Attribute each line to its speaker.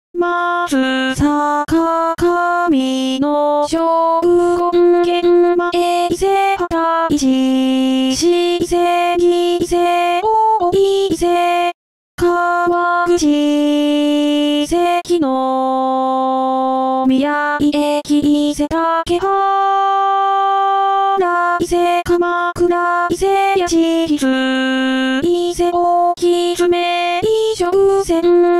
Speaker 1: 松坂上の将軍現前伊勢旗一市伊勢伊勢大伊勢川口関の宮駅伊勢竹原伊勢鎌倉伊勢八千伊勢大木爪伊上線